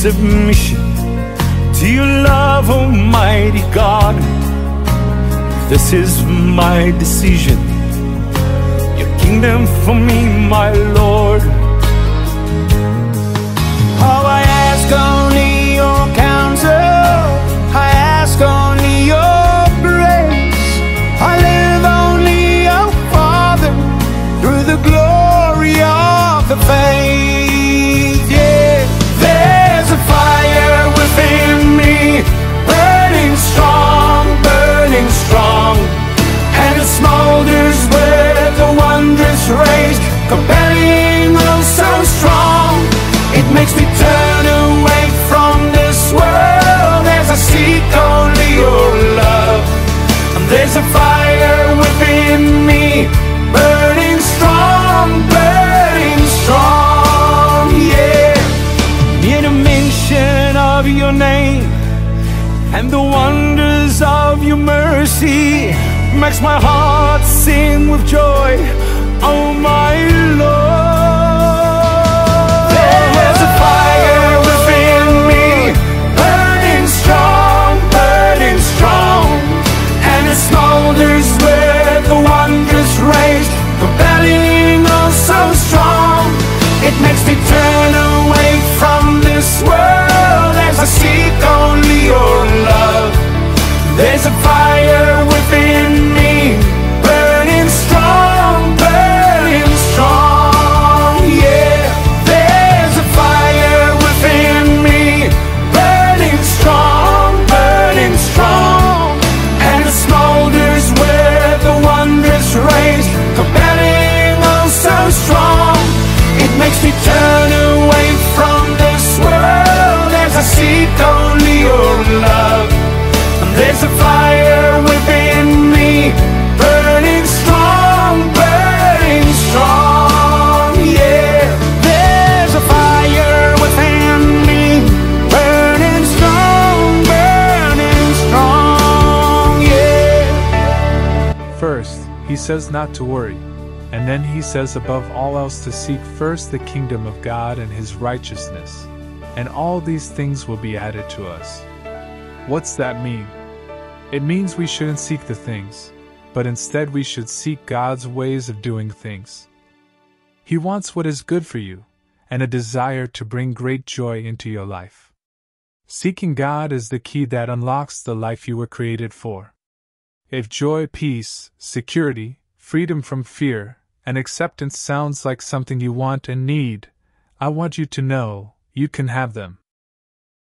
submission to your love, Almighty God. This is my decision, your kingdom for me, my Lord. Oh, I ask only your counsel, I ask only your grace. I live only, oh Father, through the glory of the faith. Yeah, there's a fire within me, burning strong, and it smolders with a wondrous rage, compelling, oh so strong. It makes me turn away from this world as I seek only your love. And there's a fire within me, burning strong, yeah. In a mention of your name and the wonders of your mercy makes my heart sing with joy, oh my Lord. There's a fire within me, burning strong, and it smolders with a wondrous rage, compelling, oh so strong. It makes me turn away from this world as I seek only your love. There's a fire within me, burning strong, yeah. There's a fire within me, burning strong, and it smolders with a wondrous rage, compelling, oh so strong. It makes me turn away from this world as I seek only your love. And there's a fire within me, burning strong, yeah. There's a fire within me, burning strong, yeah. First, he says not to worry. And then he says above all else to seek first the kingdom of God and his righteousness, and all these things will be added to us. What's that mean? It means we shouldn't seek the things, but instead we should seek God's ways of doing things. He wants what is good for you, and a desire to bring great joy into your life. Seeking God is the key that unlocks the life you were created for. If joy, peace, security, freedom from fear, and acceptance sounds like something you want and need, I want you to know you can have them.